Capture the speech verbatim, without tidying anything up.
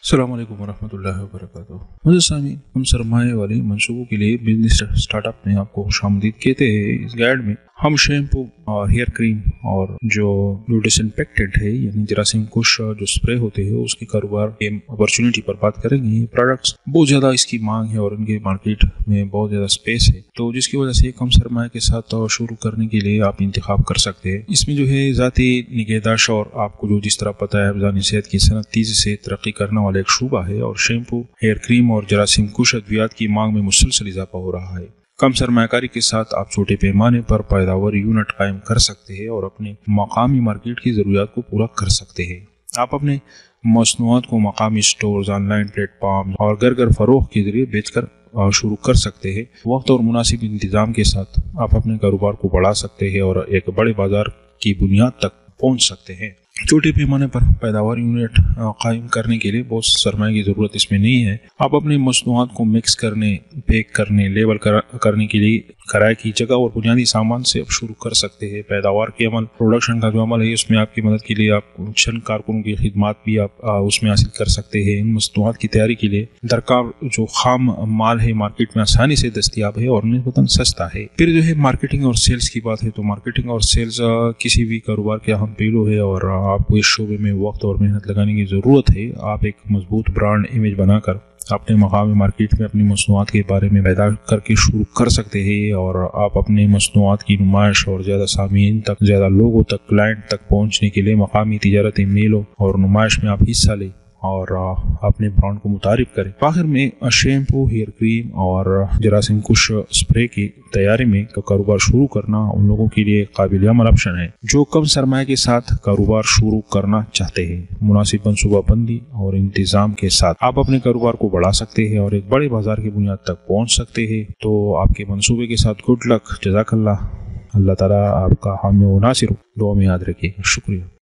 السلام علیکم ورحمۃ اللہ وبرکاتہ۔ مزید سامعین، ہم سرمایہ والی منصوبوں کے لیے بزنس اسٹارٹ اپ میں آپ کو خوش آمدید کہتے ہیں۔ اس گائیڈ میں ہم شیمپو اور ہیئر کریم اور جو ڈس انفیکٹنٹ ہے یعنی جراثیم کش جو اسپرے ہوتے ہیں اس کے کاروبار کے اپرچونٹی پر بات کریں گے۔ یہ پروڈکٹس بہت زیادہ اس کی مانگ ہے اور ان کے مارکیٹ میں بہت زیادہ اسپیس ہے، تو جس کی وجہ سے کم سرمایہ کے ساتھ شروع کرنے کے لیے آپ انتخاب کر سکتے ہیں۔ اس میں جو ہے ذاتی نگہداشت اور آپ کو جو جس طرح پتہ ہے افزانی صحت کی صنعت تیزی سے ترقی کرنے والا ایک شعبہ ہے، اور شیمپو، ہیئر کریم اور جراثیم کش ادویات کی مانگ میں مسلسل اضافہ ہو رہا ہے۔ کم سرمایہ کاری کے ساتھ آپ چھوٹے پیمانے پر پیداوار یونٹ قائم کر سکتے ہیں اور اپنے مقامی مارکیٹ کی ضروریات کو پورا کر سکتے ہیں۔ آپ اپنے مصنوعات کو مقامی stores, online platform اور گھر گھر فروخت کے ذریعے بیچ کر شروع کر سکتے ہیں۔ وقت اور مناسب انتظام کے ساتھ آپ اپنے کاروبار کو بڑھا سکتے ہیں اور ایک بڑے بازار کی بنیاد تک پہنچ سکتے ہیں۔ چھوٹے پیمانے پر پیداوار یونٹ قائم کرنے کے لیے بہت سرمایہ کی ضرورت اس میں نہیں ہے۔ آپ اپنے مصنوعات کو مکس کرنے، پیک کرنے، لیبل کرنے کے لیے کرائے کی جگہ اور بنیادی سامان سے اب شروع کر سکتے ہیں۔ پیداوار کے عمل، پروڈکشن کا جو عمل ہے، اس میں آپ کی مدد کے لیے آپ چند کارکنوں کی خدمات بھی آپ اس میں حاصل کر سکتے ہیں۔ ان مصنوعات کی تیاری کے لیے درکار جو خام مال ہے مارکیٹ میں آسانی سے دستیاب ہے اور نسبتاً سستا ہے۔ پھر جو ہے مارکیٹنگ اور سیلز کی بات ہے، تو مارکیٹنگ اور سیلز کسی بھی کاروبار کے اہم پہلو ہے اور آپ کو اس شعبے میں وقت اور محنت لگانے کی ضرورت ہے۔ آپ ایک مضبوط برانڈ امیج بنا کر اپنے مقامی مارکیٹ میں اپنی مصنوعات کے بارے میں بیدار کر کے شروع کر سکتے ہیں، اور آپ اپنے مصنوعات کی نمائش اور زیادہ سامعین تک، زیادہ لوگوں تک، کلائنٹ تک پہنچنے کے لیے مقامی تجارتی میلوں اور نمائش میں آپ حصہ لیں اور اپنے برانڈ کو متعارف کریں۔ آخر میں شیمپو، ہیئر کریم اور جراثیم کش اسپرے کی تیاری میں کاروبار شروع کرنا ان لوگوں کے لیے قابل عمل آپشن ہے جو کم سرمایہ کے ساتھ کاروبار شروع کرنا چاہتے ہیں۔ مناسب منصوبہ بندی اور انتظام کے ساتھ آپ اپنے کاروبار کو بڑھا سکتے ہیں اور ایک بڑے بازار کی بنیاد تک پہنچ سکتے ہیں۔ تو آپ کے منصوبے کے ساتھ گڈ لک، جزاک اللہ۔ اللہ تعالیٰ آپ کا حامی و ناصر ہو، دعا میں یاد رکھیے۔ شکریہ۔